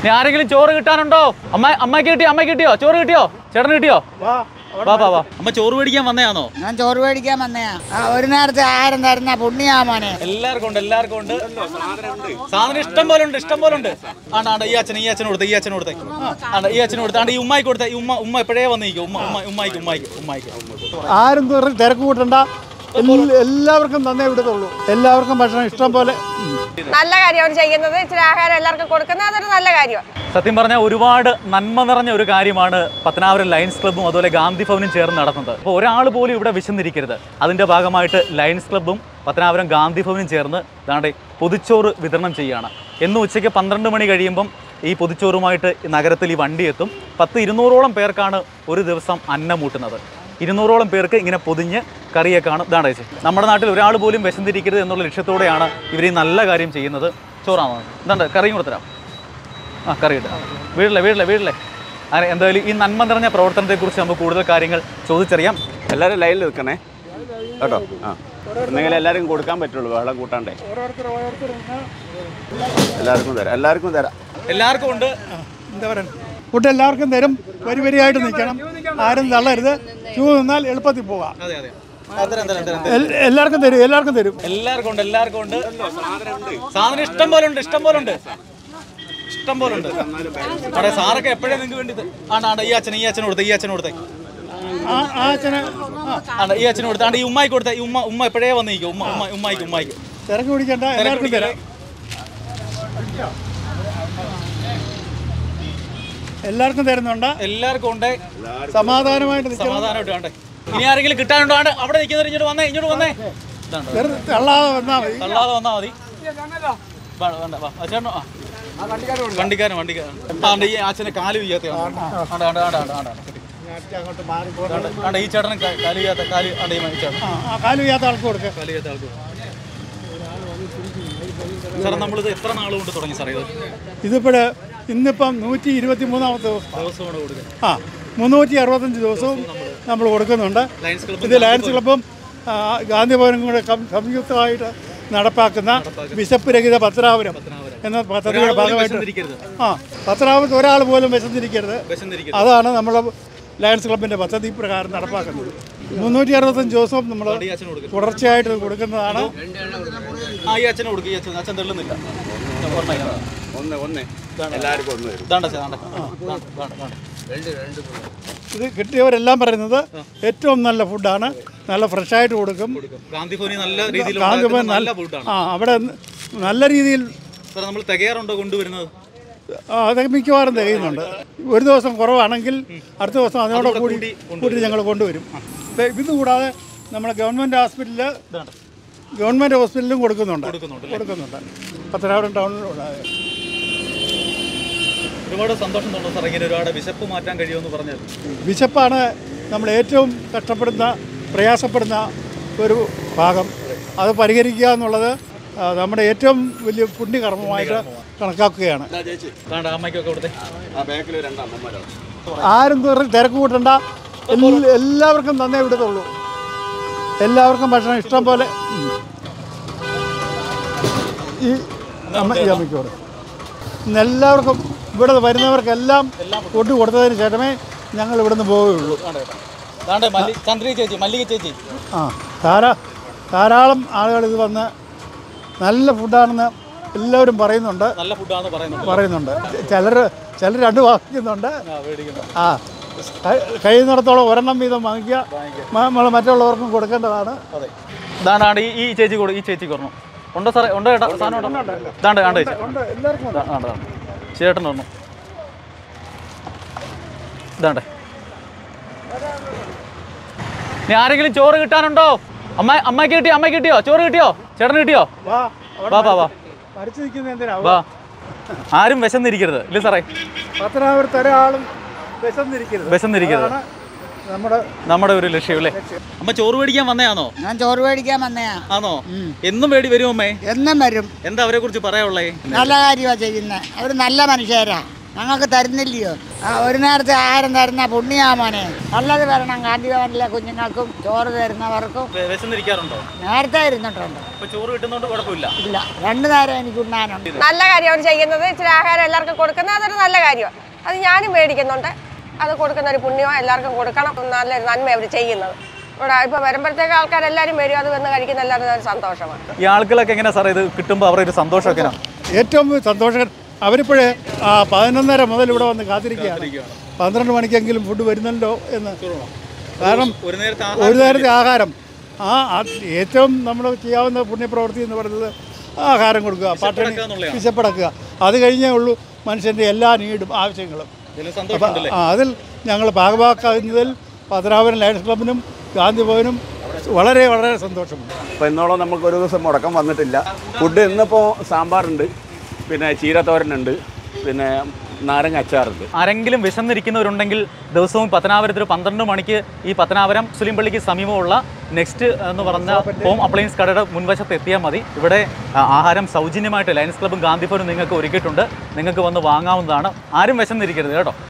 ആരെങ്കിലും ചോറ് കിട്ടാനുണ്ടോ? അമ്മയ്ക്ക് കിട്ടിയോ? ചോറ് കിട്ടിയോ? ചേട്ടന് കിട്ടിയോ? വാ. അമ്മ ചോറ് മേടിക്കാൻ വന്നയാണോ? ഞാൻ ചോറ് മേടിക്കാൻ വന്നയാ. ഒരു നേരത്തെ ആഹാരം തരുന്ന പുണ്യാമോനെ. എല്ലാവർക്കും ഉണ്ട്. സാധനം ഇഷ്ടം പോലെ ഉണ്ട്. ആണ്ട് ഈ അച്ഛന് കൊടുത്തേ. ഈ അച്ഛന് കൊടുത്തേ. ഈ ഉമ്മായിക്ക് കൊടുത്തേ. ഉമ്മ എപ്പോഴേ വന്നിരിക്കും. ഉമ്മായിക്ക്. ആരും തിരക്ക് കൂട്ടണ്ട. എല്ലാവർക്കും തന്നെ വിടത്തുള്ളൂ. എല്ലാവർക്കും ഭക്ഷണം ഇഷ്ടം പോലെ. നല്ല കാര്യമാണ് ചെയ്യുന്നത്. ഇച്ചിരി ആഹാരം എല്ലാവർക്കും കൊടുക്കുന്നത് അതൊരു നല്ല കാര്യമാണ്. സത്യം പറഞ്ഞാൽ ഒരുപാട് നന്മ നിറഞ്ഞ ഒരു കാര്യമാണ് പത്തനാപുരം ലയൺസ് ക്ലബ്ബും അതുപോലെ ഗാന്ധി ഭവനും ചേർന്ന് നടത്തുന്നത്. അപ്പോൾ ഒരാൾ പോലും ഇവിടെ വിശന്നിരിക്കരുത്. അതിൻ്റെ ഭാഗമായിട്ട് ലയൺസ് ക്ലബ്ബും പത്തനാപുരം ഗാന്ധി ഭവനും ചേർന്ന് ദാണ്ടെ പൊതിച്ചോറ് വിതരണം ചെയ്യുകയാണ്. എന്നും ഉച്ചയ്ക്ക് 12 മണി കഴിയുമ്പം ഈ പൊതിച്ചോറുമായിട്ട് നഗരത്തിൽ ഈ വണ്ടി എത്തും. 200-ഓളം പേർക്കാണ് ഒരു ദിവസം അന്നമൂട്ടുന്നത്. 200-ഓളം പേർക്ക് ഇങ്ങനെ പൊതിഞ്ഞ് കറിയൊക്കെ ആണ് ഇതാണ് ചേച്ചി. നമ്മുടെ നാട്ടിൽ ഒരാൾ പോലും വിശന്നിരിക്കരുത് എന്നുള്ള ലക്ഷ്യത്തോടെയാണ് ഇവർ ഈ നല്ല കാര്യം ചെയ്യുന്നത്. ചോറാണോ? ഇതാണ്ട് കറിയും കൊടുത്തരാം. കറി ഇട്ടാം. വീട്ടിലെ അങ്ങനെ എന്തായാലും ഈ നന്മ നിറഞ്ഞ പ്രവർത്തനത്തെക്കുറിച്ച് നമുക്ക് കൂടുതൽ കാര്യങ്ങൾ ചോദിച്ചറിയാം. എല്ലാവരും ലൈനിൽ നിൽക്കണേ കേട്ടോ. എന്തെങ്കിലും എല്ലാവർക്കും കൊടുക്കാൻ പറ്റുള്ളൂ. വെള്ളം കൂട്ടാണ്ടേ. എല്ലാവർക്കും തരാം. എല്ലാവർക്കും ഉണ്ട്. എന്താ പറയുക, ഫുഡ് എല്ലാവർക്കും തരും. വരിയായിട്ട് നിൽക്കണം. ആരും തള്ളരുത്. ക്യൂ നിന്നാൽ എളുപ്പത്തിൽ പോകാം. എല്ലാവർക്കും തരും. എല്ലാവർക്കും ഉണ്ട്. സാധനം ഇഷ്ടം പോലെ ഉണ്ട്. അവിടെ സാറൊക്കെ എപ്പോഴേ നിങ്ങൾക്ക് വേണ്ടി ഈ അച്ഛന് കൊടുത്തേ. ഈ അച്ഛന് കൊടുത്തേ. ഈ ഉമ്മായിക്ക് കൊടുത്തേ. ഉമ്മ എപ്പോഴേ വന്നിരിക്കും. ഉമ്മായിക്ക്. തിരക്ക് പിടിക്കണ്ട. എല്ലാവർക്കും തരാം. എല്ലാവർക്കും തരുന്നുണ്ട്. എല്ലാവർക്കും ഉണ്ട്. സമാധാനമായിട്ട് ഉണ്ട്. ഇനി ആരെങ്കിലും കിട്ടാനുണ്ടോ? അവിടെ നിൽക്കുന്നവർ ഇങ്ങോട്ട് വന്നേ. തള്ളാതെ വന്നാൽ മതി. ചേട്ടനോ? വണ്ടിക്കാരൻ. ഈ അച്ഛനെ കാല് വീഴാത്ത ഈ ചേട്ടന് കാല് വീഴാത്ത ആൾക്ക് കൊടുക്കുക. സാർ നമ്മളിത് എത്ര നാളുകൊണ്ട് തുടങ്ങി സാർ ഇത്? ഇന്നിപ്പം 123-ാമത്തെ ദിവസമാണ് കൊടുക്കുക. 365 ദിവസവും നമ്മൾ കൊടുക്കുന്നുണ്ട്. ഇത് ലയൺസ് ക്ലബ്ബും ഗാന്ധി ഭവനും കൂടെ സംയുക്തമായിട്ട് നടപ്പാക്കുന്ന വിശപ്പ് രഹിത പത്തനാപുരം എന്ന പദ്ധതിയുടെ ഭാഗമായിട്ട് പത്തനാപുരത്ത് ഒരാൾ പോലും വിശന്നിരിക്കരുത്. അതാണ് നമ്മുടെ ലയൺസ് ക്ലബിൻ്റെ പദ്ധതി പ്രകാരം നടപ്പാക്കുന്നത്. 365 ദിവസവും നമ്മൾ തുടർച്ചയായിട്ട് കൊടുക്കുന്നതാണ്. ഇത് കിട്ടിയവരെല്ലാം പറയുന്നത് ഏറ്റവും നല്ല ഫുഡാണ്. നല്ല ഫ്രഷായിട്ട് കൊടുക്കും. ഗാന്ധി ഭവൻ അവിടെ നല്ല രീതിയിൽ കൊണ്ടുവരുന്നത്. അതൊക്കെ മിക്കവാറും തികയുന്നുണ്ട്. ഒരു ദിവസം കുറവാണെങ്കിൽ അടുത്ത ദിവസം അതിനോട് കൂടി ഞങ്ങൾ കൊണ്ടുവരും. ഇതുകൂടാതെ നമ്മുടെ ഗവൺമെൻറ് ഹോസ്പിറ്റലിലും കൊടുക്കുന്നുണ്ട്. പത്തനാപുരം ടൗണിലൂടെ. ഒരുപാട് സന്തോഷം തോന്നുന്നു സാർ. ഇങ്ങനെ ഒരുപാട് വിശപ്പ് മാറ്റാൻ കഴിയുമെന്ന് പറഞ്ഞാൽ. വിശപ്പാണ് നമ്മൾ ഏറ്റവും പ്രയാസപ്പെടുന്ന ഒരു ഭാഗം. അത് പരിഹരിക്കുക എന്നുള്ളത് നമ്മുടെ ഏറ്റവും വലിയ പുണ്യകർമ്മമായിട്ട് കണക്കാക്കുകയാണ്. ആരും തിരക്ക് കൂട്ടണ്ട. എല്ലാവർക്കും തന്നെ വിടത്തുള്ളൂ. എല്ലാവർക്കും ഭക്ഷണം ഇഷ്ടം പോലെ. ഈ അമ്മയ്ക്കോട് എല്ലാവർക്കും ഇവിടെ വരുന്നവർക്കെല്ലാം ഫുഡ് കൊടുത്തതിന് ശേഷമേ ഞങ്ങൾ ഇവിടുന്ന് പോവുകയുള്ളൂ. ധാരാളം ആളുകൾ ഇത് വന്ന് നല്ല ഫുഡാണെന്ന് എല്ലാവരും പറയുന്നുണ്ട്. ചിലർ 2 വാങ്ങിക്കുന്നുണ്ട്. കഴിയുന്നിടത്തോളം ഒരെണ്ണം വീതം വാങ്ങിക്കുക. നമ്മൾ മറ്റുള്ളവർക്കും കൊടുക്കേണ്ടതാണ്. ഇതാണ് ഈ ചേച്ചിക്ക് പറഞ്ഞു. ഉണ്ടോ സാറേ? ഉണ്ടോ ചേട്ടാ? സാധനം ചേട്ടൻ പറഞ്ഞു. ഇതാണ്ടേ. ഇനി ആരെങ്കിലും ചോറ് കിട്ടാനുണ്ടോ? അമ്മയ്ക്ക് കിട്ടിയോ? ചോറ് കിട്ടിയോ? ചേട്ടന് കിട്ടിയോ? വാ. വാ. ആരും വിശന്നിരിക്കരുത്. ഇല്ല സാറേ? പത്തനാപുരത്ത് ഒരാളും വിശന്നിരിക്കരുത്. നമ്മുടെ ഒരു ലക്ഷ്യം അല്ലേ? അമ്മ ചോറ് മേടിക്കാൻ വന്നയാണോ? ഞാൻ ചോറ് മേടിക്കാൻ വന്നയാ. ആണോ? എന്നും വരും അമ്മേ? എന്നും വരും. എന്താ അവരെ കുറിച്ച് പറയാനുള്ളേ? നല്ല കാര്യമാണ് ചെയ്യുന്നത്. അവർ നല്ല മനുഷ്യരാ. ഞങ്ങൾക്ക് തരുന്നില്ലയോ ഒരു നേരത്തെ ആഹാരം തരുന്ന പുണ്യാമോനെ നല്ലത് വരണം ഗാന്ധി ഭവനിലെ കുഞ്ഞുങ്ങൾക്കും ചോറ് തരുന്നവർക്കും. വിശന്നിരിക്കാറുണ്ടോ? നേരത്തെ ഇരുന്നിട്ടുണ്ട്. ഇപ്പൊ ചോറ് കിട്ടുന്നോണ്ട് കുഴപ്പമില്ല. ഇല്ല, 2 നേരം എനിക്ക് ഉണ്ണാനുണ്ട്. നല്ല കാര്യം അവർ ചെയ്യുന്നത്. ഇച്ചിരി ആഹാരം എല്ലാവർക്കും കൊടുക്കുന്നത് അതൊരു നല്ല കാര്യമാണ്. അത് ഞാനും മേടിക്കുന്നുണ്ട്. അത് കൊടുക്കുന്ന ഒരു പുണ്യമോ എല്ലാവർക്കും കൊടുക്കണം. നല്ലൊരു നന്മ അവർ ചെയ്യുന്നത്. ഇവിടെ ഇപ്പൊ വരുമ്പോഴത്തേക്ക് ആൾക്കാരെല്ലാവരും വരും. അത് വന്ന് കഴിക്കുന്ന എല്ലാവരും ഒരു സന്തോഷമാണ്. ഈ ആളുകളൊക്കെ എങ്ങനെ സാർ ഇത് കിട്ടുമ്പോൾ അവരുടെ ഒരു സന്തോഷമൊക്കെ? ഏറ്റവും സന്തോഷം അവരിപ്പോഴേ 11:30 മുതൽ ഇവിടെ വന്ന് കാത്തിരിക്കുകയാണ്. 12 മണിക്കെങ്കിലും ഫുഡ് വരുന്നല്ലോ എന്ന്. കാരണം ഒരു നേരത്തെ ആഹാരം ഏറ്റവും നമ്മൾ ചെയ്യാവുന്ന പുണ്യപ്രവൃത്തി എന്ന് പറയുന്നത് ആഹാരം കൊടുക്കുക, പട്ടിണി വിശപ്പടക്കുക. അത് കഴിഞ്ഞേ ഉള്ളൂ മനുഷ്യൻ്റെ എല്ലാ നീടും ആവശ്യങ്ങളും. അതിൽ ഞങ്ങൾ ഭാഗമാക്കുന്നതിൽ പത്തനാപുരം ലയൺസ് ക്ലബിനും ഗാന്ധി ഭവനും വളരെ വളരെ സന്തോഷമുണ്ട്. അപ്പോൾ ഇന്നോളം നമുക്ക് ഒരു ദിവസം മുടക്കം വന്നിട്ടില്ല. ഫുഡ് ഇന്നിപ്പോൾ സാമ്പാറുണ്ട്, പിന്നെ ചീരത്തോരനുണ്ട്, പിന്നെ നാരങ്ങ അച്ചാറുണ്ട്. ആരെങ്കിലും വിശന്നിരിക്കുന്നവരുണ്ടെങ്കിൽ ദിവസവും പത്തനാപുരത്ത് 12 മണിക്ക് ഈ പത്തനാപുരം മുസ്ലിം പള്ളിക്ക് സമീപമുള്ള നെക്സ്റ്റ് എന്ന് പറഞ്ഞ ഹോം അപ്ലയൻസ് കടയുടെ മുൻവശത്ത് എത്തിയാൽ മതി. ഇവിടെ ആഹാരം സൗജന്യമായിട്ട് ലയൺസ് ക്ലബ്ബും ഗാന്ധി ഭവനും നിങ്ങൾക്ക് ഒരുക്കിയിട്ടുണ്ട്. നിങ്ങൾക്ക് വന്ന് വാങ്ങാവുന്നതാണ്. ആരും വിശന്നിരിക്കരുത് കേട്ടോ.